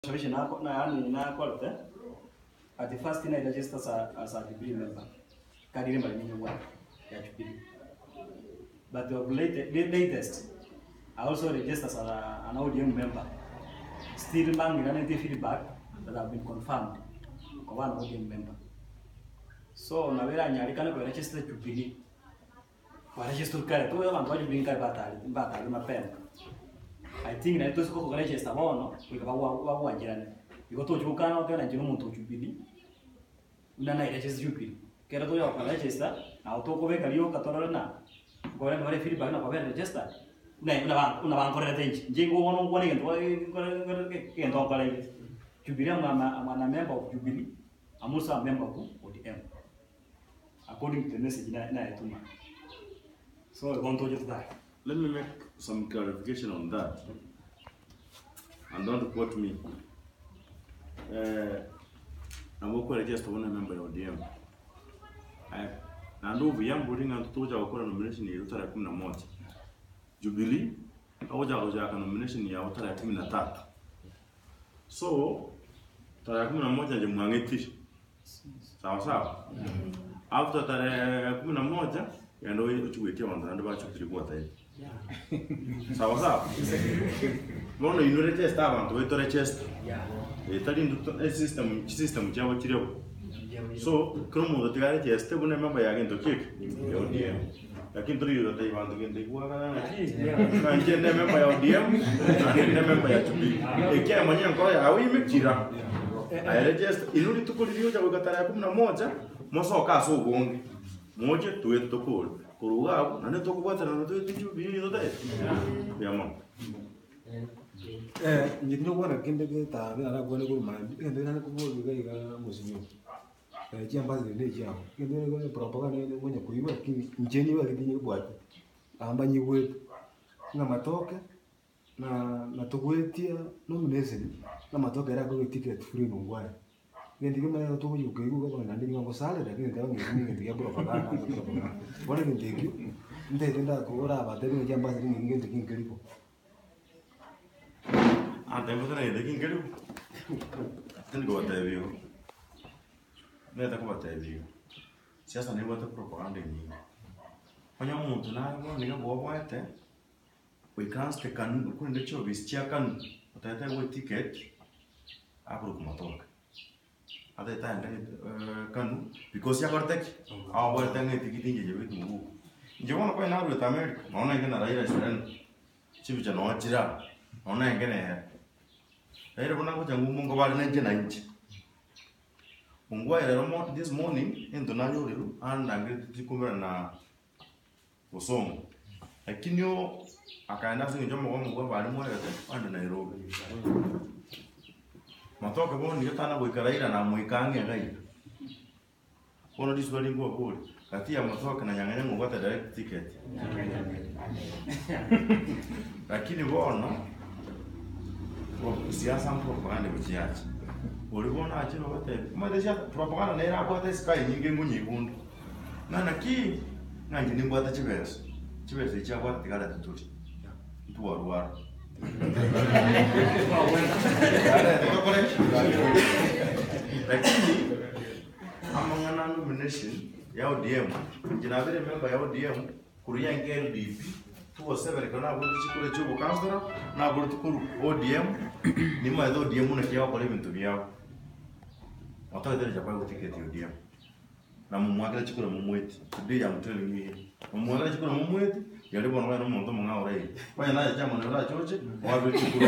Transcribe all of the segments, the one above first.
Solution na quality at the first thing I register as a Jubilee member. Can't remember any one Jubilee. But the latest, I also register as an ODM member. Still man with feedback that have been confirmed of one ODM member. So na vera nyari kana kwa register Jubilee. Kwa register kare tu ya mambo Jubilee kare batali mapema. I think na ito siko register bono kwa jirani. Iko to chukana kwa na jino muntu Jubilee. Na register Jubilee. Kera to ya kwa register na auto ko veka liyo katora na. Kwa na feedback na kwa register. Una van correre tenchi. Jingo wono kwa ni ke ndo kwa Jubilee ama member of Jubilee. I'm also a member of ODM. According to the message na etuma. So I want to just that. Let me make some clarification on that. And don't quote me. I'm going to just one member of ODM. And over young boarding and told our nomination in Utara Kuna Jubilee, Oja nomination in Utara Timina Tat. So, Tarakuna Moja Mangeti. Sawa. After Tarakuna Moja, and we wait on the underbrush of water. Sawa. Mono inure test avant we tore chest. Itali system jawa chiro. So kromo do tigare chest bune member ya gento kick. ODM. Lakini turi do tai vandu gente kwa na njene member ya ODM, na member ya Jubilee. Ekia manya nkora ya awi mekira. Aere chest inuri tukuliriyo jawa katara 11 moso kaso bonge. Moje tuwe tukul. Kuruga na ne tokubata na tuwe Jubilee do dai. Ya mama. Nyinyo wana kende ke ta na kwa nguru mandi kende na kubo ga musinyo chiambazi ne chao kende ne propaganda ne mwenye kuiwa njeni wa kidinyo bwati amba nyigwe na matoke na tugwetia nomination na matoke era ko ticket free nungwa kende kama to yuke yuko kwa nandi ngo sale lakini ndio ngi ya propaganda bwana kende kyo ndenda ko ora ba tebe chiambazi ngende kinkelipo Tengo que ir de quién quiero. Tengo que ir vivo. No tengo que ir vivo. Si hasta ni voy a propaganda ni. Cuando un montón de niños voy a este. We can't take can. Cuando de hecho vestia can. Otra vez voy ticket. Abro como toque. A de tal can. Because ya corté. Voy a tener ticket y llevo tu. Yo no puedo nada de América. No hay que nada ir a esperar. Si me llamo a tirar. No hay que nada. Era una cosa muy mungo vale nje na nje. Mungo era this morning into na yoro and angetikumira na Bosomo. Lakini yo akaenda singi jomo kwa mungo vale mo yate anda Nairobi. Matoka boni yotana boikaraira na muikange ngai. Kono diswali ngo boli. Kati ya matoka na nyanganya ngo bata direct ticket. Lakini bona siasa propaganda buchiachi ulibona achiro wote madesha propaganda na era kwa sky nyingi ngunyikundu nana ki nanje nimbwata chibeso cha kwa tigala tuturi tuwa ruwa lakini amangana nomination ya ODM jina vile member ya ODM kuria NLDP tuwa severe kana bodi chikule chubo kansara na bodi tukuru ODM ni ma ODM na kiao kwa bintu byao watoa ile japa kwa ticket ODM na mumwaga chikule mumweti today I'm telling you mumwaga chikule mumweti yale bwana na muntu mungao rai kwa na chama na choche wa bitu kuru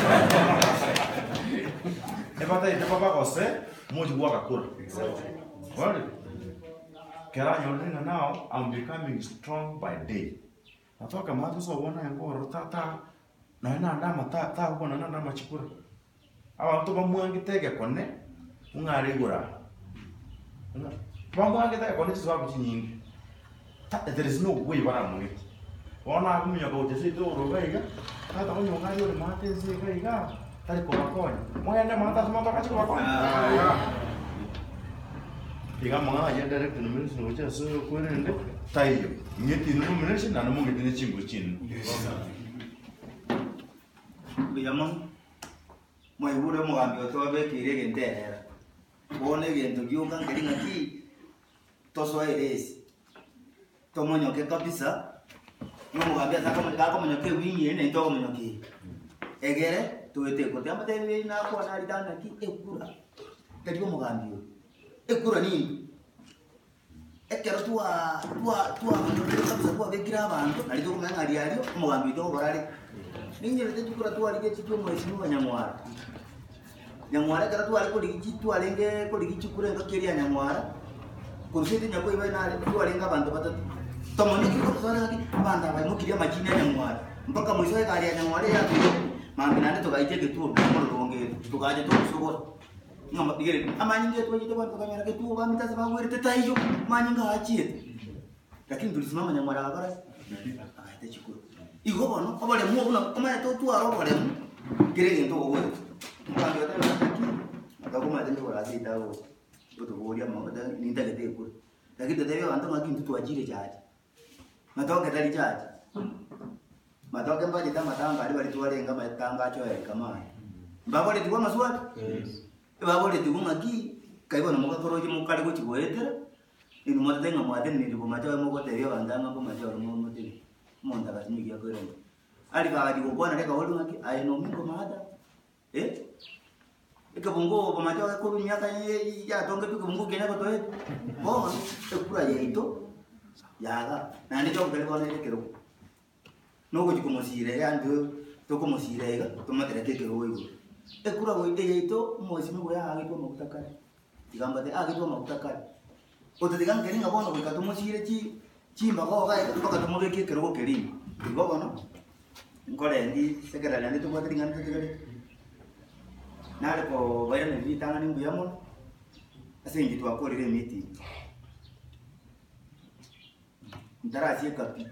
epata papa kose moji waka kura wale kera yolina now I'm becoming strong by day. Natoka mahali sasa uona yango tata na ina ndama tata uko na ndama chikura. Abantu bamwangi tege kone ungari gura. Bamwangi tege kone sababu chinyingi. There is no way bara mwiti. Ona kumya ko tese to roga tata onyo ngari ole mate se kaiga. Tari ko makonya. Moyanda mata sama toka chikura makonya. Iga mga ya direct nomination which is so coherent tayo nyeti nomination na mo ngiti chimbo chin Yamang Mwaigure mugambi otobe kirege nterera. Bone gento giuka ngelinga ki toswa iresi. Tomonyoke kabisa. Mugambi ataka monyoke wingi ene ntoko monyoke. Egere tuwete kote amate na kwa na ritana ki ekura. Kadigo mugambi. Ekura ni ekero tua kabisa kwa bekira abantu nari to kumanga ariario mugambi to gorare. Ninyi rete tukura tua lige tikyo mwesimu Nyamwara. Nyamwara kera tua liko ligi tua lenge ko ligi chukure ngakeria Nyamwara. Kurusete nyako iba na tua lenga bantu batatu. Tomoni kiko sana ki banda ba mukiria majini ya Nyamwara. Mpaka mwisho ya kari ya Nyamwara ya tu. Mambinane to gaite ke tu ko ronge tukaje to sugoro. Ngamba digere amanyi ngeto wajite bantu kamera ke tu ba mitaza ba were tetaijo manyinga achie. Lakini tulisimama Nyamwara akara. Akaite chukuru. Igo bono obole mu buna omaye to tu aro bole mu kirege to gogo mukandi wata akagoma tende wala sita o to bolia ma wata ninda ke ku lakini tete bantu makintu tu ajire chaje matoke tali chaje matoke mbaje tama tanga ali bali tuwalenga matanga acho ya kama mbabole tuwa maswali babole tuwa ki kaibona mukakoroje mukali ko chigoetera inu mwatenga mwadeni ndi kumacha mo koteria bandanga ko macha mo motini monda batimi ya kwero ali baadi kubona leka holu ngaki ayino mingo maada ikabungo bamacho ko miaka ya tonge tu kubungo kena ko toe bo ekura yeito yaga nani jo kale bone lekero no ko jikomosire ya ndo to komosire ga to matere kekero wewe ekura go ite yeito mosimu go ya agi to makutakare igamba de agi to makutakare oto digan keringa bono ko katumosire chimba ko ga mpaka tumobeke kero ko kerimo igogo no ngole ndi sekera ndi tumwa tinga ndi tigere nale ko vaya ne vitanga ni mbuyamo asengi tu akorire miti ndarasi kapi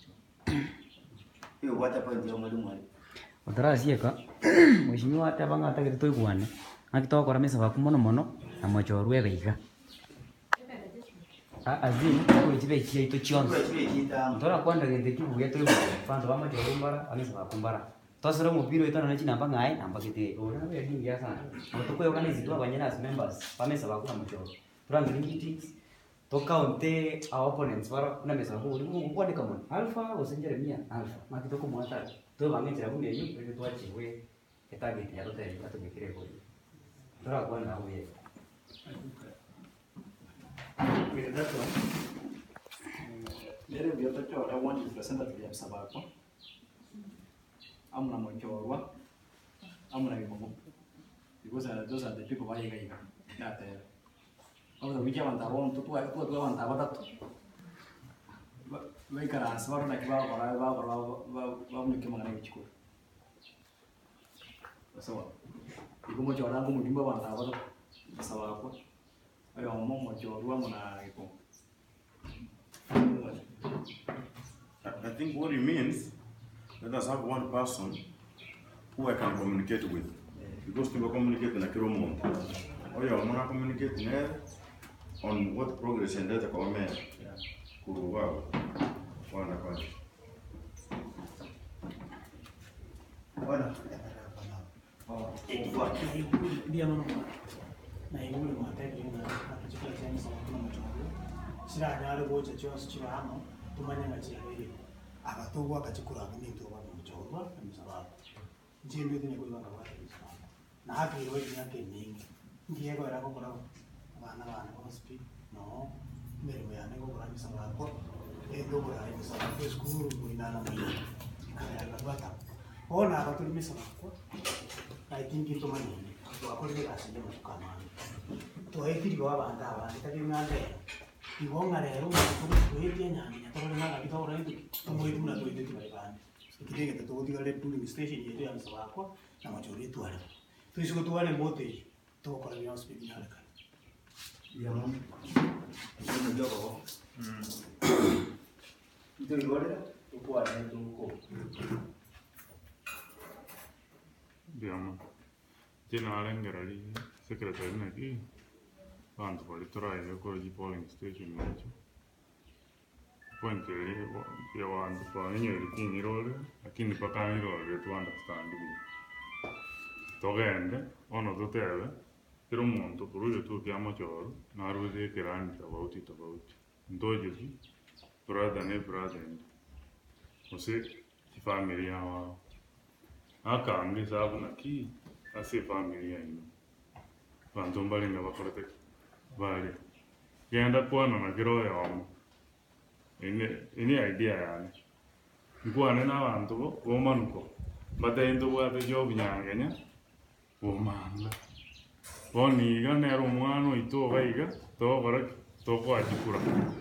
iyo wata point yo mwalimu ali Utarasi ka mheshimiwa tabanga atakire toigwane akitokora mesa bakumono mono na mochorwe beiga azini ko chibe chito chionzo tora kwanda gende kibuye to pando bama chorumbara amisa bakumbara tosero mupiro itana nachi namba ngai namba kite ora be dingi sana mutoko organize tu abanyana as members pamesa bakuna mochoro turanga ngiti to kaunte our opponents bara na mesa ko uri ko kwandika mon alpha osenjeremia alpha makitoko mwata to bangechera kumye yu ko twachiwe etageti ya rote atubikire ko tora kwanda uye. With that one, lere biota chora one representative ya Sabako. Amuna mochorwa, amuna bibomo. Because those are the people who are here. That the wiki avantaron tu avantava. Vai cara, asvaro na kiba va mnike mangana bichiko. So, igumo chora ngumu dimba avantava Sabako. I think what it means, let us have one person who I can communicate with. Because to communicate in a kiromo, or you want to communicate on what progress and data comment. Wow. One question. na yule mwateke na kuchukua chama sana kuna mchoro sira nyalo bocha chose chiramo tumanya ngachira ile abatogwa akachukura abini to ba mchoro msaba njimbe tine kuiba kwa na haki ile yake nyingi ndiye kwa rako kwa bana kwa speed no mbere yana kwa kwa msaba kwa endo kwa msaba kwa skuru kuinana mwini kaya bata ona abatuli msaba kwa I think ito manini wakorire kasinde mukama toekiri wabanda abandi tari ngande ibonga rero kuhete nyandi nyatoro nganga bitoro ndi tumwe muna toite tibari bandi ikirege tatotiga le tuning station yetu ya msabako na majori twale tuisiko twale mote tokora bya speed nyalaka ya mama ndio ndio ndio ngore tukwa ndio ko Diamo. Generale Ngerali, secretary naki, bantu bali torai ko ji polling station nacho. Point ya wantu kwa wenye likini role, lakini paka ni role to understand. togende ono tutebe kila omonto korwa tukia amochoro naruze ekirani tofauti ntojoki brother ne brother ose family yao akambi sabu naki ase family ino bantu mbalinga bakorete bali genda kwana na kiro yao ini idea yani nkwane n'abantu bomanuko batayinto bwate job nyangenya bomanga boniga nero omwana oito gaiga togora tokwachikura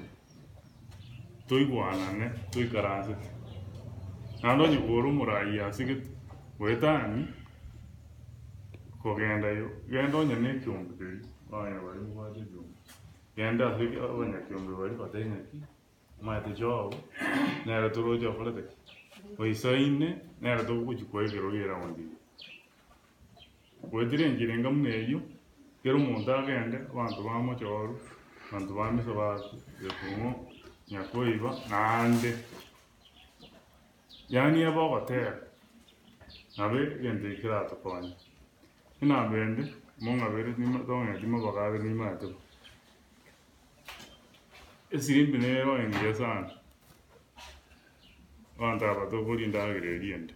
toigwanane toikaransete nando nyiguru murai asigete wetani kogenda yo genda onyane kyomberi baya bari mubate jo genda asige abanya kyomberi bari batayina ki mate job nero torojo kolete oisaine nero tokuchikwegero gira ondi wetire ngirenga muneyo kero omonto agende abantu bamochoro abantu bamiso batu ekungo nyakoiba nande yani abogotera nabe gende kiratokonya ina bende monga bere nima tonga dima bagabe nima to esirimbe nero engiya sana wanta bato kulinda agrediente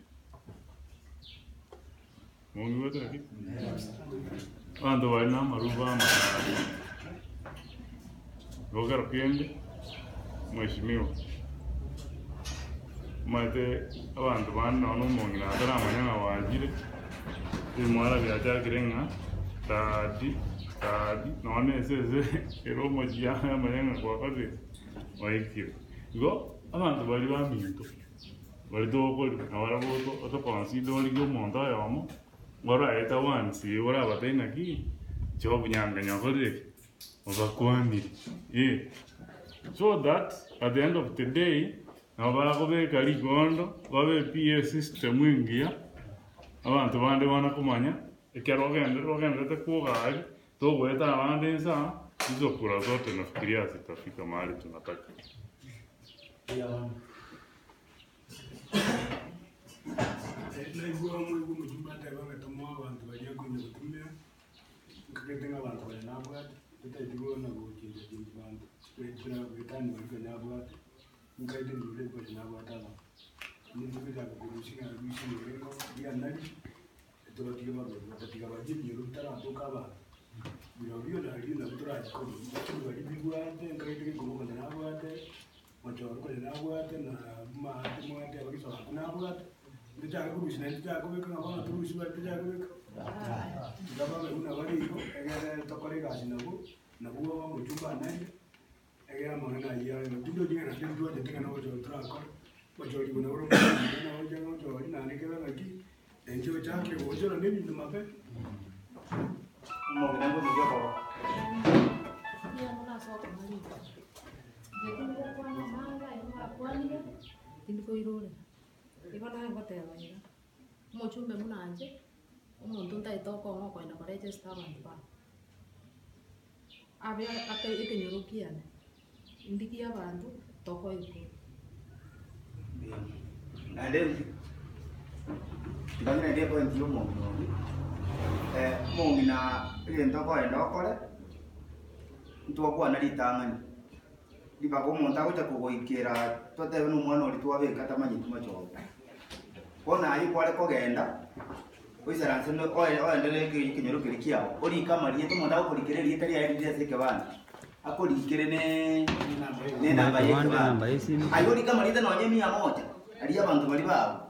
mongi wetera ki wanta wana maruba maradi gogero kiende mheshimiwa mate abantu bana no mongi na tara manyanga wajire imwala bya kirenga tadi none seze ero mojia manyanga kwa kazi waikire go abantu bali baminto bali doko awara boto otopansi doli go monta yamo ngora eta wansi ora batena ki job nyanga nyakore obakwani so that at the end of the day nabagobe kali gondo babe PA system ingia abantu bande bana kumanya ekero te kugai to gweta bande sa hizo kura zote nafikiria zitafika mahali tunataka. Naigua mwigu mujumba taiwanga tomoa abantu bajia kwenye kutumia nkaketenga abantu bale nabwati tutaidigo na kuchinja jinji bantu kwetuna kwetani bali kwenye nabwati nkaite mbule kwenye nabwati aba nizubita kukurushika rushi mwengo dia nali etobatiga bago batatiga bajibu yerutara atoka abantu biyo na kuturaji kono bali bigwate nkaite kugo kwenye nabwati machoro kwenye nabwati na mahati mwate abakiso nabwati ndijaka kurushina ndijaka kubeka ngabana turushi bali ndijaka kubeka ndaba una bali iko egere tokore gashi nabo muchumba nani egera mwana ya ndindo dinga na ndindo tinga nawo jo trako bajori kuna uro na hoja no jo ina nikera laki enjo chake hoja na nini ndamape mo ngango ndio kwa ya mwana soka mali lakini kwa mama ina kwani ndiko irore ibona ngotera banyira muchumbe munanje umuntu ntaitoko ngoko ina register abantu ba abe akenyurukiane indikia abantu toko iko nale ndangina ndio kwa ndio mongi na ile ntoko endokore ntoko na litangani libako monta uta kugoikira tote no mwana oli twabeka tamanyi tumacho kona ayi kwale kogenda oisara nsendo oendele kinyoro kiao oli kama liye tomonda ukolikere liye tari ayi liye seke bana akolikere ne namba yake ayo oli kama liye no nyemi ya moja ali abantu bali babo